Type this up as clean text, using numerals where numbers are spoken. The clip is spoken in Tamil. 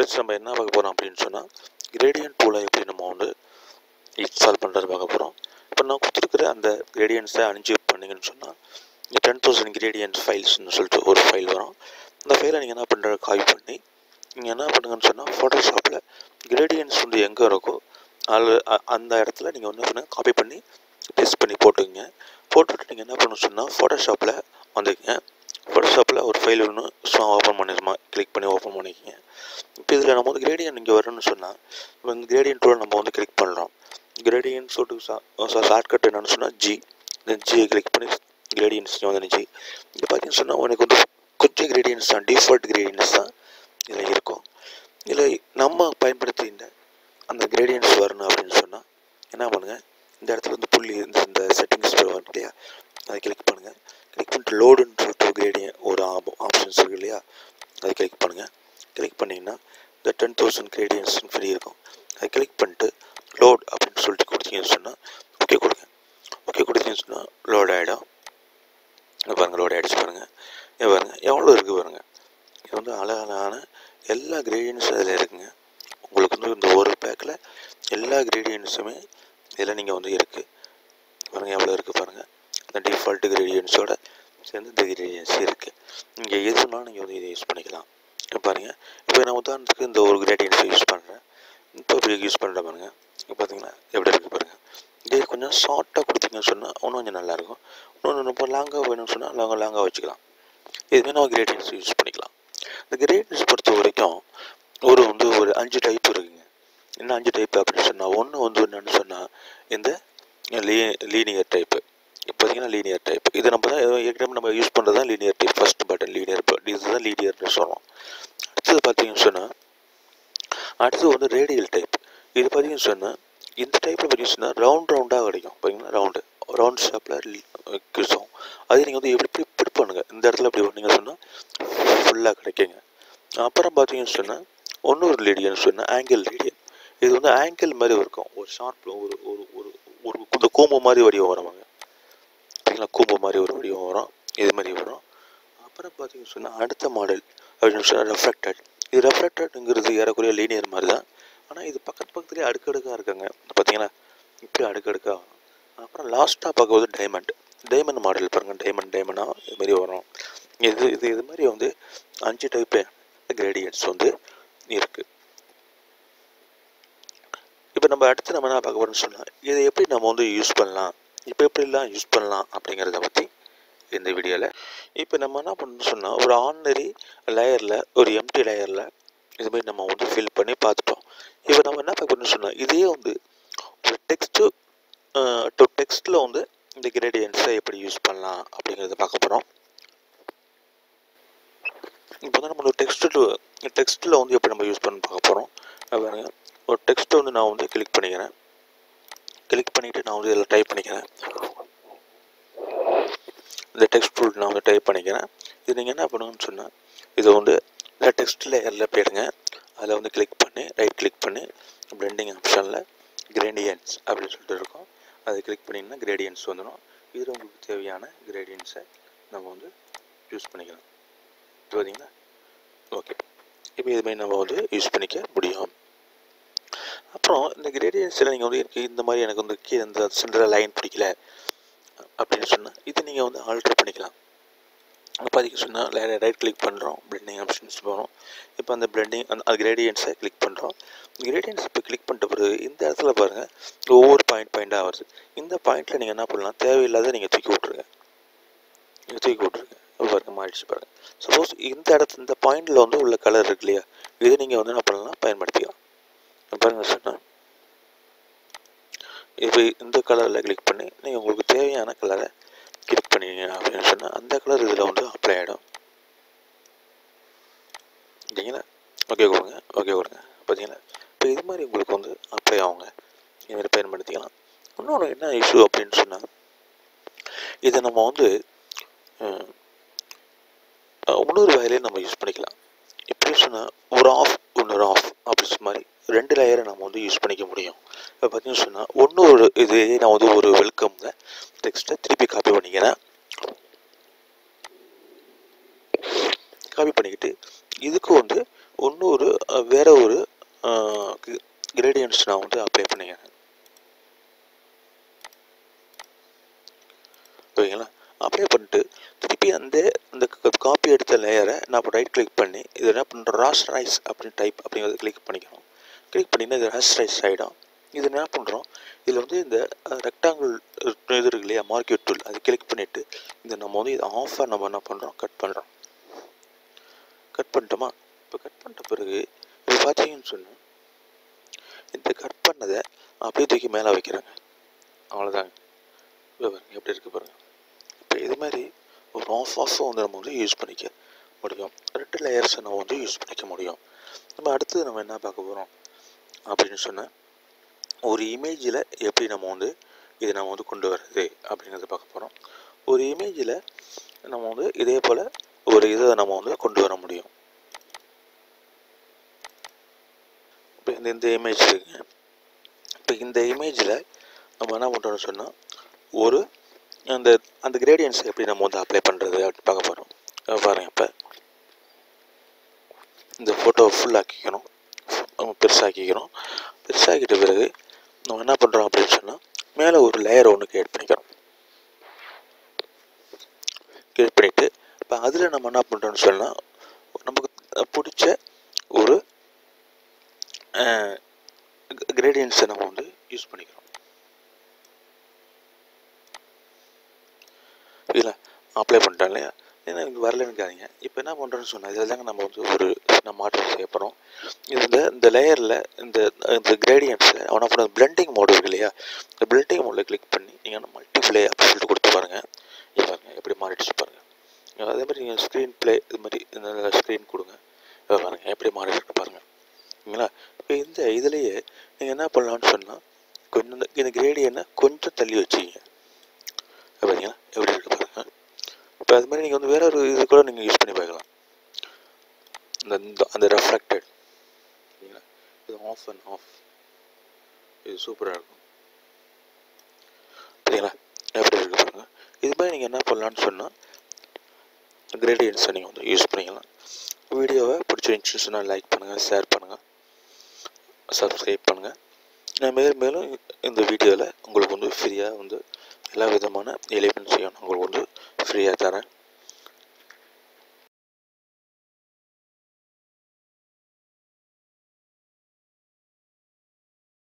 ஃப்ரெண்ட்ஸ் நம்ம என்ன பார்க்க போகிறோம் அப்படின்னு சொன்னால் கிரேடியன்ட் டூலை எப்படி நம்ம வந்து இன்ஸ்டால் பண்ணுறது பார்க்க போகிறோம். இப்போ நான் கொடுத்துருக்குற அந்த கிரேடியன்ஸை அன்ஜிப் பண்ணிங்கன்னு சொன்னால் 10,000 கிரேடியன்ஸ் ஃபைல்ஸ்னு சொல்லிட்டு ஒரு ஃபைல் வரும். அந்த ஃபைலை நீங்கள் என்ன பண்ணுற காப்பி பண்ணி நீங்கள் என்ன பண்ணுங்கன்னு சொன்னால் ஃபோட்டோஷாப்பில் கிரேடியன்ஸ் வந்து எங்கே இருக்கோ அந்த இடத்துல நீங்கள் வந்து பண்ணுங்கள் காப்பி பண்ணி பேஸ்ட் பண்ணி போட்டுக்கங்க. போட்டுவிட்டு நீங்கள் என்ன பண்ணணும்னு சொன்னால் ஃபோட்டோஷாப்பில் வந்துக்குங்க. ஃபோட்டோஷாப்பில் ஒரு ஃபைல் ஒன்று ஓப்பன் பண்ணி கிளிக் பண்ணி ஓப்பன் பண்ணிக்கோங்க. இப்போ இதில் நம்ம வந்து கிரேடியன்ட் இங்கே வரணும்னு சொன்னால் இப்போ இந்த கிரேடியன்ட் டூலை நம்ம வந்து கிளிக் பண்ணுறோம். கிரேடியன்ட் சொல்லிட்டு ஷார்ட்கட் என்னென்னு சொன்னால் ஜி, இந்த ஜியை கிளிக் பண்ணி கிரேடியன்ஸ் வந்து ஜி. இப்போ பார்த்தீங்கன்னு சொன்னால் உனக்கு வந்து கொஞ்சம் கிரேடியன்ஸ் தான், டிஃபால்ட் கிரேடியன்ஸ் தான் இதில் இருக்கும். இதில் நம்ம பயன்படுத்தின அந்த கிரேடியன்ஸ் வரணும் அப்படின்னு சொன்னால் என்ன பண்ணுங்கள், இந்த இடத்துல வந்து புள்ளி இந்த செட்டிங்ஸ் வரும் இல்லையா, அதை கிளிக் பண்ணுங்கள். கிளிக் பண்ணிட்டு லோடுன்னு சொல்லிட்டு ஒரு ஆப்ஷன்ஸ் இருக்குது இல்லையா, அதை கிளிக் பண்ணுங்கள். கிளிக் பண்ணிங்கன்னா இந்த 10,000 கிரேடியன்ஸ்னு ஃப்ரீ இருக்கும். அதை கிளிக் பண்ணிட்டு லோட் அப்படின்னு சொல்லிட்டு கொடுத்தீங்கன்னு சொன்னால் ஓகே கொடுங்க. ஓகே கொடுத்தீங்கன்னு சொன்னால் லோட் ஆகிடும். பாருங்கள் லோட் ஆகிடுச்சு பாருங்கள். பாருங்கள் எவ்வளோ இருக்குது பாருங்கள். இது வந்து அழகான எல்லா கிரேடியன்ஸும் அதில் இருக்குங்க. உங்களுக்கு வந்து இந்த ஒரு பேக்கில் எல்லா கிரேடியன்ஸுமே இதில் நீங்கள் வந்து இருக்குது பாருங்கள். எவ்வளோ இருக்குது பாருங்கள். இந்த டிஃபால்ட் கிரேடியன்ஸோட சேர்ந்து இந்த கிரேடியன்ஸ் இருக்குது. நீங்கள் எதுனாலும் நீங்கள் வந்து இதை யூஸ் பண்ணிக்கலாம். பாருங்கள் இப்போ நான் உதாரணத்துக்கு இந்த ஒரு கிரேடியன்ஸை யூஸ் பண்ணுறேன். இப்போ இப்படி யூஸ் பண்ணுறேன் பாருங்கள். இப்போ பார்த்தீங்கன்னா எப்படி இருக்குது பாருங்கள். இதே கொஞ்சம் ஷார்ட்டாக கொடுத்தீங்கன்னு சொன்னால் இன்னும் கொஞ்சம் நல்லாயிருக்கும். இன்னொன்று இப்போ லாங்காக வேணும்னு சொன்னால் லாங்காக வச்சுக்கலாம். இதுமாதிரி நம்ம கிரேடியன்ஸ் யூஸ் பண்ணிக்கலாம். இந்த கிரேடியன்ஸ் பொறுத்த வரைக்கும் ஒரு 5 டைப் இருக்குங்க. என்ன 5 டைப் அப்படின்னு சொன்னால் ஒன்று வந்து என்னென்னு சொன்னால் இந்த லீனியர் டைப்பு. இப்போ பார்த்தீங்கன்னா லீனியர் டைப் இது நம்ம தான் ஏற்கனவே நம்ம யூஸ் பண்ணுறது தான் linear type. First button linear, இதுதான் லீனியர்னு சொல்லுவோம். அடுத்தது பார்த்தீங்கன்னு சொன்னால் அடுத்தது வந்து ரேடியல் டைப். இது பார்த்தீங்கன்னு சொன்னால் இந்த டைப்பில் பார்த்தீங்கன்னு சொன்னால் ரவுண்டாக கிடைக்கும். பார்த்தீங்கன்னா ரவுண்ட் ஷேப்பில் கிசும். அது நீங்கள் வந்து எப்படி பண்ணுங்கள், இந்த இடத்துல எப்படி பண்ணீங்கன்னு சொன்னால் ஃபுல்லாக கிடைக்குங்க. அப்புறம் பார்த்தீங்கன்னு சொன்னால் இன்னொரு ரேடியன்னு சொன்னால் ஆங்கிள் ரேடியன். இது வந்து ஆங்கிள் மாதிரி இருக்கும். ஒரு ஷார்ப்பில் ஒரு இந்த கூம்பு மாதிரி வடிவம் வருவாங்க. பார்த்தீங்களா, கூம்பு மாதிரி ஒரு வடிவம் வரும், இது மாதிரி வரும். அப்புறம் பார்த்தீங்கன்னு சொன்னால் அடுத்த மாடல் அப்படின்னு சொன்னால் ரெஃப்ளெக்டட். இது ரெஃப்ளெக்டடுங்கிறது ஏறக்குறைய லீனியர் மாதிரி தான். ஆனால் இது பக்கத்துலேயே அடுக்கடுக்காக இருக்குங்க. பார்த்தீங்கன்னா இப்படி அடுக்கடுக்காக வரும். அப்புறம் லாஸ்ட்டாக பார்க்கும்போது டைமண்ட் மாடல் பாருங்கள். டைமண்டாக இது மாதிரி வரும். இது மாதிரி வந்து 5 டைப்பு கிரேடியன்ட்ஸ் வந்து இருக்குது. இப்போ நம்ம அடுத்து நம்ம என்ன பார்க்க போகிறோம்னு சொன்னால் இதை எப்படி நம்ம வந்து யூஸ் பண்ணலாம், இப்போ எப்படிலாம் யூஸ் பண்ணலாம் அப்படிங்கிறத பற்றி இந்த வீடியோவில். இப்போ நம்ம என்ன பண்ணணும்னு சொன்னால் ஒரு ஆர்டினரி லேயரில் ஒரு எம்டி லேயரில் இதுமாரி நம்ம வந்து ஃபில் பண்ணி பார்த்துட்டோம். இப்போ நம்ம என்ன பார்க்கணும்னு சொன்னால் இதே வந்து ஒரு டெக்ஸ்ட்டில் வந்து இந்த கிரேடியன்ஸை எப்படி யூஸ் பண்ணலாம் அப்படிங்கிறத பார்க்க போகிறோம். இப்போ வந்து நம்ம டெக்ஸ்ட்டில் வந்து எப்படி நம்ம யூஸ் பண்ண பார்க்க போகிறோம். பாருங்க, ஒரு டெக்ஸ்ட்டை வந்து நான் வந்து கிளிக் பண்ணிக்கிறேன். கிளிக் பண்ணிவிட்டு நான் வந்து இதில் டைப் பண்ணிக்கிறேன். இந்த டெக்ஸ்ட் டூல் நான் வந்து டைப் பண்ணிக்கிறேன். இது நீங்கள் என்ன பண்ணுங்கன்னு சொன்னால் இதை வந்து இந்த டெக்ஸ்ட் லேயரில் போயிடுங்க. அதில் வந்து ரைட் கிளிக் பண்ணி பிளெண்டிங் ஆப்ஷனில் கிரேடியன்ஸ் அப்படின்னு சொல்லிட்டு இருக்கும். அதை கிளிக் பண்ணிங்கன்னா கிரேடியன்ஸ் வந்துடும். இதில் உங்களுக்கு தேவையான கிரேடியன்ஸை நம்ம வந்து யூஸ் பண்ணிக்கலாம். பார்த்தீங்களா, ஓகே. இப்போ இதுமாதிரி நம்ம வந்து யூஸ் பண்ணிக்க முடியும். அப்புறம் இந்த கிரேடியன்ஸில் நீங்கள் வந்து இந்த மாதிரி எனக்கு வந்து இந்த சென்டரில் லைன் பிடிக்கல அப்படின்னு சொன்னால் இது நீங்கள் வந்து ஆல்ட்ரு பண்ணிக்கலாம். பார்த்தீங்கன்னு சொன்னால் ரைட் கிளிக் பண்ணுறோம், பிளெண்டிங் ஆப்ஷன்ஸ் போகிறோம். இப்போ அந்த அந்த கிரேடியன்ஸை கிளிக் பண்ணுறோம். கிரேடியன்ஸ் இப்போ கிளிக் பண்ணிட்ட பிறகு இந்த இடத்துல பாருங்கள் ஒவ்வொரு பாயிண்டாக வருது. இந்த பாயிண்டில் நீங்கள் என்ன பண்ணலாம், தேவையில்லாத நீங்கள் தூக்கி விட்ருங்க. பாருங்கள் மாறிடுச்சு பாருங்கள். சப்போஸ் இந்த பாயிண்டில் வந்து உள்ள கலர் இருக்கு இல்லையா, இது நீங்கள் வந்து என்ன பண்ணலாம், பயன்படுத்திக்கலாம். பாருங்கள் சொன்னால் இப்போ இந்த கலரில் கிளிக் பண்ணி நீங்கள் உங்களுக்கு தேவையான கலரை கிளிக் பண்ணிங்க அப்படின்னு சொன்னால் அந்த கலர் இதில் வந்து அப்ளை ஆகிடும். இல்லைங்களா, ஓகே கொடுங்க. பார்த்தீங்களா, இப்போ இது மாதிரி உங்களுக்கு வந்து அப்ளை ஆகுங்க. இதுமாதிரி பயன்படுத்திக்கலாம். இன்னொன்று என்ன இஷ்யூ அப்படின்னு சொன்னால் இதை நம்ம வந்து இன்னொரு வகையிலே நம்ம யூஸ் பண்ணிக்கலாம். எப்படி சொன்னால் ஒரு ஆஃப் அப்படி மாதிரி 2 லேயரை நம்ம வந்து யூஸ் பண்ணிக்க முடியும். இப்போ பார்த்தீங்கன்னு சொன்னால் ஒரு நான் வந்து ஒரு வெல்கம்ங்க டெக்ஸ்ட்டை திருப்பி காப்பி பண்ணிக்கிறேன். காப்பி பண்ணிக்கிட்டு இதுக்கு வந்து இன்னொரு வேற ஒரு கிரேடியன்ட்ஸ் நான் வந்து அப்ளை பண்ணிக்கிறேன். ஓகேங்களா? அப்ளை பண்ணிட்டு திருப்பி அந்த காப்பி எடுத்த லேயரை நான் இப்போ ரைட் கிளிக் பண்ணி இது என்ன பண்ணுறோம், ராஸ்டரைஸ் அப்படின்னு டைப் அப்படிங்கிறத கிளிக் பண்ணிக்கணும். கிளிக் பண்ணிங்கன்னா இது ராஸ்டரைஸ் ஆகிடும். இது என்ன பண்ணுறோம், இதில் வந்து இந்த ரெக்டாங்கிள் இது இருக்கு இல்லையா, மார்க்கெட் டூல், அது கிளிக் பண்ணிவிட்டு இந்த நம்ம வந்து இது ஆஃபாக நம்ம என்ன பண்ணுறோம், கட் பண்ணுறோம். கட் பண்ணிட்டோமா? இப்போ கட் பண்ணிட்ட பிறகு இது பார்த்தீங்கன்னு சொன்னால் இந்த கட் பண்ணதை அப்படியே தூக்கி மேலே வைக்கிறாங்க. அவ்வளோதாங்க. எப்படி இருக்குது பாருங்கள். இப்போ இது மாதிரி ஒரு ஆஃபாக வந்து நம்ம வந்து யூஸ் பண்ணிக்க முடியும். 2 லேயர்ஸை நம்ம வந்து யூஸ் பண்ணிக்க முடியும். நம்ம அடுத்தது நம்ம என்ன பார்க்க போகிறோம் அப்படின்னு சொன்னால், ஒரு இமேஜில் எப்படி நம்ம வந்து இதை நம்ம வந்து கொண்டு வர்றது அப்படிங்கிறத பார்க்க போகிறோம். ஒரு இமேஜில் நம்ம வந்து இதே போல் ஒரு இதை நம்ம வந்து கொண்டு வர முடியும். இப்போ இந்த இமேஜ் இருக்குங்க. இப்போ இந்த இமேஜில் நம்ம என்ன பண்ணுறோம்னு சொன்னால், ஒரு அந்த கிரேடியன்ஸ் எப்படி நம்ம வந்து அப்ளை பண்ணுறது அப்படின்னு பார்க்க போகிறோம். பாருங்கள், இப்போ இந்த ஃபோட்டோவை ஃபுல்லாக்கிக்கணும், பெருசாக்கிக்கணும். பெருசாக்கிட்ட பிறகு நம்ம என்ன பண்ணுறோம் அப்படின்னு சொன்னால், மேலே ஒரு லேயர் ஒன்று கிரியேட் பண்ணிக்கிறோம். கிரியேட் பண்ணிவிட்டு இப்போ அதில் நம்ம என்ன பண்ணுறோம்னு சொன்னால், நமக்கு பிடிச்ச ஒரு கிரேடியன்ஸை நம்ம வந்து யூஸ் பண்ணிக்கிறோம். இல்லை அப்ளை பண்ணிட்டோம் இல்லையா, ஏன்னா எனக்கு வரலன்னு இருக்காதிங்க. இப்போ என்ன பண்ணுறோன்னு சொன்னால், இதில் தாங்க நம்ம வந்து ஒரு நம்ம மாற்றம் செய்ய போகிறோம். இந்த லேயரில் இந்த கிரேடியன்ஸில் அவனை பண்ண பிளெண்டிங் மோடு இருக்கு இல்லையா, இந்த பிளெண்டிங் மோடில் கிளிக் பண்ணி நீங்கள் மல்டிப்ளே அப்படின்னு சொல்லிட்டு கொடுத்து பாருங்கள். இது பாருங்கள் எப்படி மாறிடுச்சு பாருங்கள். அதே மாதிரி நீங்கள் ஸ்க்ரீன் ப்ளே இது மாதிரி இந்த ஸ்க்ரீன் கொடுங்க. பாருங்கள் எப்படி மாறிடுச்சு பாருங்கள். சரிங்களா? இப்போ இந்த இதுலேயே நீங்கள் என்ன பண்ணலான்னு சொன்னால், கொஞ்சம் இந்த கிரேடியனை கொஞ்சம் தள்ளி வச்சிங்க. பார்த்தீங்களா எப்படி இருக்கு பாருங்கள். இப்போ அது மாதிரி நீங்கள் வந்து வேற ஒரு இது கூட நீங்கள் யூஸ் பண்ணி பார்க்கலாம். அந்த ரெஃப்ளெக்டட் இது ஆஃப் அண்ட் ஆஃப், இது சூப்பராக இருக்கும். சரிங்களா எப்படி இருக்கு பாருங்கள். இது மாதிரி நீங்கள் என்ன பண்ணலான்னு சொன்னால், கிரேடியன்ஸை நீங்கள் வந்து யூஸ் பண்ணிக்கலாம். வீடியோவை பிடிச்சிருந்துச்சுன்னு சொன்னால் லைக் பண்ணுங்கள், ஷேர் பண்ணுங்கள், சப்ஸ்கிரைப் பண்ணுங்கள். நான் மேலும் இந்த வீடியோவில் உங்களுக்கு வந்து ஃப்ரீயாக வந்து எல்லா விதமான எலிமெண்ட்ஸையும் நான் உங்களுக்கு வந்து ஃப்ரீயாக தரேன்.